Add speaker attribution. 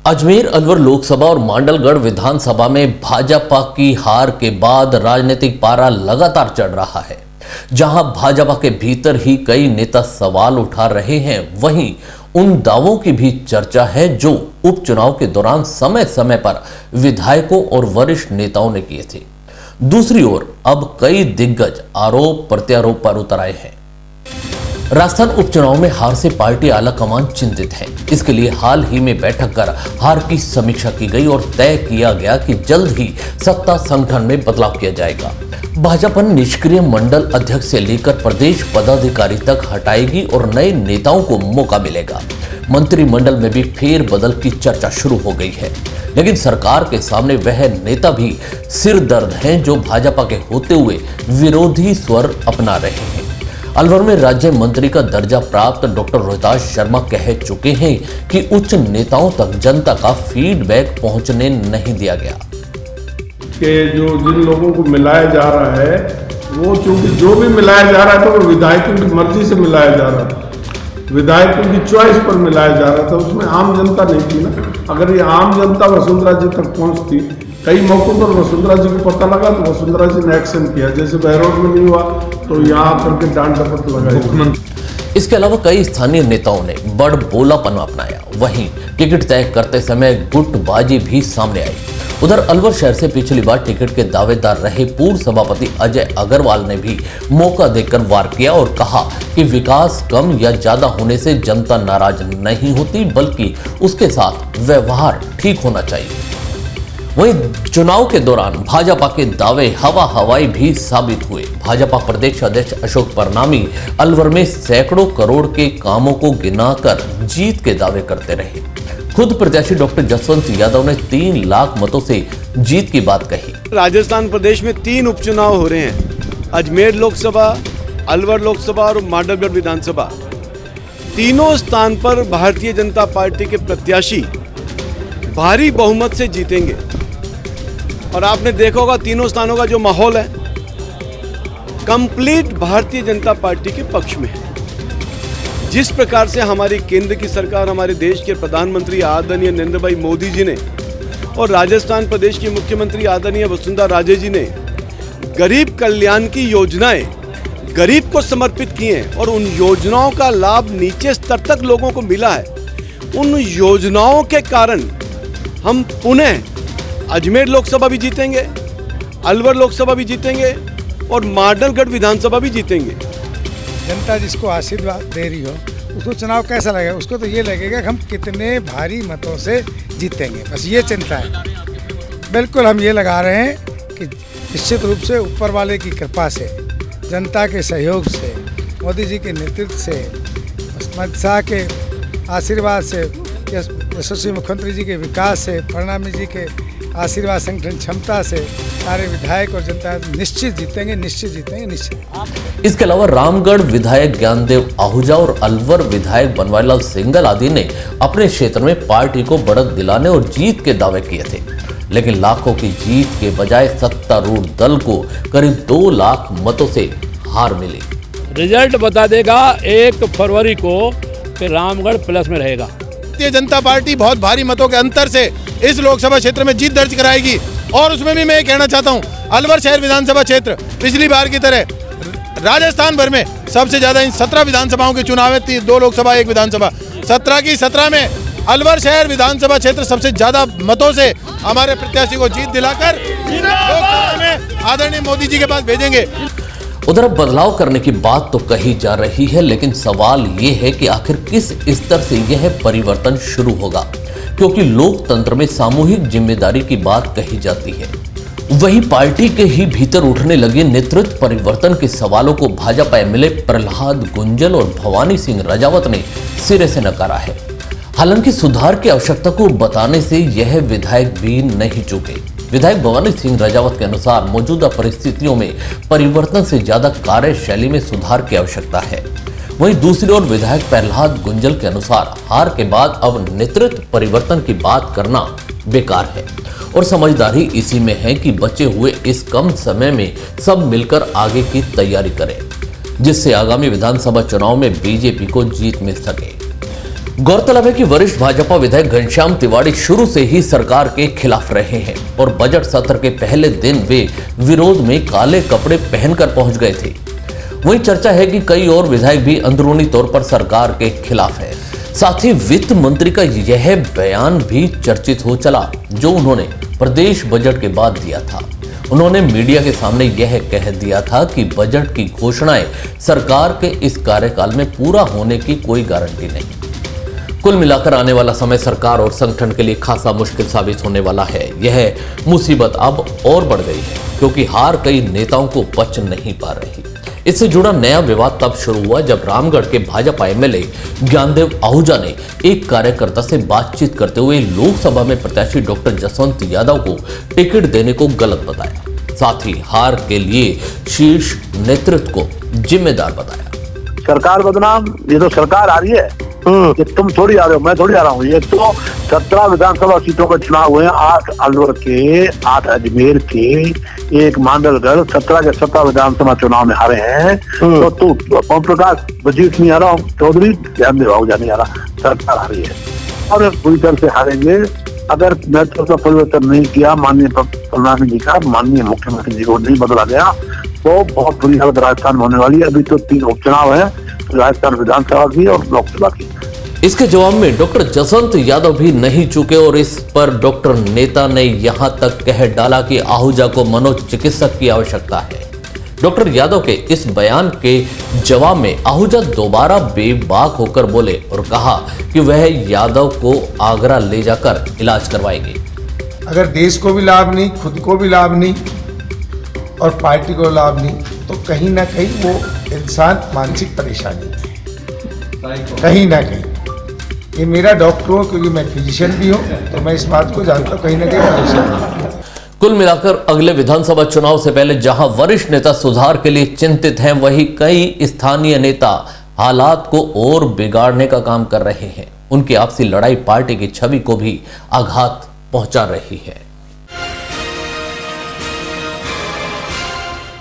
Speaker 1: अजमेर अलवर लोकसभा और मांडलगढ़ विधानसभा में भाजपा की हार के बाद राजनीतिक पारा लगातार चढ़ रहा है। जहां भाजपा के भीतर ही कई नेता सवाल उठा रहे हैं, वहीं उन दावों की भी चर्चा है जो उपचुनाव के दौरान समय समय पर विधायकों और वरिष्ठ नेताओं ने किए थे। दूसरी ओर अब कई दिग्गज आरोप प्रत्यारोप पर उतर आए हैं। राजस्थान उपचुनाव में हार से पार्टी आलाकमान चिंतित है। इसके लिए हाल ही में बैठक कर हार की समीक्षा की गई और तय किया गया कि जल्द ही सत्ता संगठन में बदलाव किया जाएगा। भाजपा निष्क्रिय मंडल अध्यक्ष से लेकर प्रदेश पदाधिकारी तक हटाएगी और नए नेताओं को मौका मिलेगा। मंत्रिमंडल में भी फेरबदल की चर्चा शुरू हो गई है, लेकिन सरकार के सामने वह नेता भी सिरदर्द हैं जो भाजपा के होते हुए विरोधी स्वर अपना रहे हैं। अलवर में राज्य मंत्री का दर्जा प्राप्त डॉक्टर रोहिताश शर्मा कह चुके हैं कि उच्च नेताओं तक जनता का फीडबैक पहुंचने नहीं दिया गया।
Speaker 2: कि जो जिन लोगों को मिलाया जा रहा है, वो चूंकि जो भी मिलाया जा रहा है तो वो विधायकों की मर्जी से मिलाया जा रहा था, विधायकों की चॉइस पर मिलाया जा रहा था। उसमें आम जनता नहीं थी ना। अगर ये आम जनता वसुंधरा जी तक पहुंचती, कई मौकों पर वसुंधरा जी को पता लगा तो वसुंधरा जी ने एक्शन किया। जैसे बहरोड में नहीं हुआ तो यहाँ करके डांट डपट लगाई।
Speaker 1: इसके अलावा कई स्थानीय नेताओं ने बड़ बोलापन अपनाया। वहीं टिकट तय करते समय गुटबाजी भी सामने आई। उधर अलवर शहर से पिछली बार टिकट के दावेदार रहे पूर्व सभापति अजय अग्रवाल ने भी मौका देकर वार किया और कहा कि विकास कम या ज्यादा होने से जनता नाराज नहीं होती, बल्कि उसके साथ व्यवहार ठीक होना चाहिए। वहीं चुनाव के दौरान भाजपा के दावे हवा हवाई भी साबित हुए। भाजपा प्रदेश अध्यक्ष अशोक परनामी अलवर में सैकड़ों करोड़ के कामों को गिनाकर जीत के दावे करते रहे। खुद प्रत्याशी डॉक्टर जसवंत यादव ने 3 लाख मतों से जीत की बात कही।
Speaker 3: राजस्थान प्रदेश में 3 उपचुनाव हो रहे हैं, अजमेर लोकसभा, अलवर लोकसभा और मांडलगढ़ विधानसभा। तीनों स्थान पर भारतीय जनता पार्टी के प्रत्याशी भारी बहुमत से जीतेंगे और आपने देखा होगा तीनों स्थानों का जो माहौल है कंप्लीट भारतीय जनता पार्टी के पक्ष में है। जिस प्रकार से हमारी केंद्र की सरकार, हमारे देश के प्रधानमंत्री आदरणीय नरेंद्र भाई मोदी जी ने और राजस्थान प्रदेश की मुख्यमंत्री आदरणीय वसुंधरा राजे जी ने गरीब कल्याण की योजनाएं गरीब को समर्पित की हैं और उन योजनाओं का लाभ नीचे स्तर तक लोगों को मिला है। उन योजनाओं के कारण हम पुनः अजमेर लोकसभा भी जीतेंगे, अलवर लोकसभा भी जीतेंगे और मांडलगढ़ विधानसभा भी जीतेंगे।
Speaker 4: जनता जिसको आशीर्वाद दे रही हो उसको चुनाव कैसा लगेगा? उसको तो ये लगेगा कि हम कितने भारी मतों से जीतेंगे, बस ये चिंता है। बिल्कुल हम ये लगा रहे हैं कि निश्चित रूप से ऊपर वाले की कृपा से, जनता के सहयोग से, मोदी जी के नेतृत्व से, अमित शाह के आशीर्वाद से, यशस्वी मुख्यमंत्री जी के विकास से, परनामी जी के आशीर्वाद, संगठन क्षमता से सारे विधायक और जनता निश्चित जीतेंगे, निश्चित जीतेंगे, निश्चित।
Speaker 1: इसके अलावा रामगढ़ विधायक ज्ञानदेव आहूजा और अलवर विधायक बनवारीलाल सिंघल आदि ने अपने क्षेत्र में पार्टी को बढ़त दिलाने और जीत के दावे किए थे, लेकिन लाखों की जीत के बजाय सत्तारूढ़ दल को करीब 2 लाख मतों से हार मिली।
Speaker 5: रिजल्ट बता देगा 1 फरवरी को कि रामगढ़ प्लस में रहेगा।
Speaker 6: भारतीय जनता पार्टी बहुत भारी मतों के अंतर से इस लोकसभा क्षेत्र में जीत दर्ज कराएगी और उसमें भी मैं ये कहना चाहता हूं, अलवर शहर विधानसभा क्षेत्र पिछली बार की तरह राजस्थान भर में सबसे ज्यादा इन 17 विधानसभाओं के चुनाव है, 2 लोकसभा 1 विधानसभा, 17 की 17 में अलवर शहर विधानसभा क्षेत्र सबसे ज्यादा मतों से हमारे प्रत्याशी को जीत दिलाकर लोकसभा में आदरणीय मोदी जी के पास भेजेंगे।
Speaker 1: उधर बदलाव करने की बात तो कही जा रही है, लेकिन सवाल ये है कि आखिर किस स्तर से यह परिवर्तन शुरू होगा, क्योंकि लोकतंत्र में सामूहिक जिम्मेदारी की बात कही जाती है। वहीं पार्टी के ही भीतर उठने लगे नेतृत्व परिवर्तन के सवालों को भाजपा एमएलए प्रहलाद गुंजल और भवानी सिंह राजावत ने सिरे से नकारा है। हालांकि सुधार की आवश्यकता को बताने से यह विधायक भी नहीं चूके। विधायक भवानी सिंह राजावत के अनुसार मौजूदा परिस्थितियों में परिवर्तन से ज्यादा कार्यशैली में सुधार की आवश्यकता है। वहीं दूसरी ओर विधायक प्रहलाद गुंजल के अनुसार हार के बाद अब नेतृत्व परिवर्तन की बात करना बेकार है और समझदारी इसी में है कि बचे हुए इस कम समय में सब मिलकर आगे की तैयारी करें, जिससे आगामी विधानसभा चुनाव में बीजेपी को जीत मिल सके। गौरतलब है कि वरिष्ठ भाजपा विधायक घनश्याम तिवारी शुरू से ही सरकार के खिलाफ रहे हैं और बजट सत्र के पहले दिन वे विरोध में काले कपड़े पहनकर पहुंच गए थे। वहीं चर्चा है कि कई और विधायक भी अंदरूनी तौर पर सरकार के खिलाफ है। साथ ही वित्त मंत्री का यह बयान भी चर्चित हो चला जो उन्होंने प्रदेश बजट के बाद दिया था। उन्होंने मीडिया के सामने यह कह दिया था कि बजट की घोषणाएं सरकार के इस कार्यकाल में पूरा होने की कोई गारंटी नहीं। कुल मिलाकर आने वाला समय सरकार और संगठन के लिए खासा मुश्किल साबित होने वाला है। यह मुसीबत अब और बढ़ गई है क्योंकि हार कई नेताओं को पच नहीं पा रही। इससे जुड़ा नया विवाद तब शुरू हुआ जब रामगढ़ के भाजपा एमएलए ज्ञानदेव आहूजा ने एक कार्यकर्ता से बातचीत करते हुए लोकसभा में प्रत्याशी डॉक्टर जसवंत यादव को टिकट देने को गलत बताया। साथ ही हार के लिए शीर्ष नेतृत्व को जिम्मेदार बताया।
Speaker 7: सरकार बदनाम, ये तो सरकार आ रही है कि तुम थोड़ी आ रहे हो, मैं थोड़ी आ रहा हूँ। ये तो 17 विधानसभा सीटों का चुनाव हुए हैं, 8 अलवर के, 8 अजमेर के, 1 मांडलगढ़, 17 के 17 विधानसभा चुनाव में हारे हैं। तो तू ओम प्रकाश वजीर नहीं आ रहा, चौधरी ज्ञानदेव आहूजा नहीं आ रहा, सरकार आ रही है और पूरी तरह से हारेंगे। अगर नेतृत्व का परिवर्तन नहीं किया, माननीय प्रधानमंत्री जी का, माननीय मुख्यमंत्री जी को नहीं बदला गया तो बहुत बुरी हालत राजस्थान में होने वाली है। अभी तो 3 उपचुनाव है, राजस्थान विधानसभा की और लोकसभा की।
Speaker 1: इसके जवाब में डॉक्टर जसवंत यादव भी नहीं चूके और इस पर डॉक्टर नेता ने यहां तक कह डाला कि आहूजा को मनोचिकित्सक की आवश्यकता है। डॉक्टर यादव के इस बयान के जवाब में आहूजा दोबारा बेबाक होकर बोले और कहा कि वह यादव को आगरा ले जाकर इलाज करवाएंगे।
Speaker 8: अगर देश को भी लाभ नहीं, खुद को भी लाभ नहीं और पार्टी को लाभ नहीं तो कहीं ना कहीं वो इंसान मानसिक परेशानी थी, कहीं ना कहीं। ये मेरा डॉक्टर हो क्योंकि मैं फिजिशियन भी हूँ तो मैं इस बात को जानता हूँ, कहीं ना कहीं परेशानी।
Speaker 1: कुल मिलाकर अगले विधानसभा चुनाव से पहले जहां वरिष्ठ नेता सुधार के लिए चिंतित हैं, वहीं कई स्थानीय नेता हालात को और बिगाड़ने का काम कर रहे हैं। उनकी आपसी लड़ाई पार्टी की छवि को भी आघात पहुंचा रही है।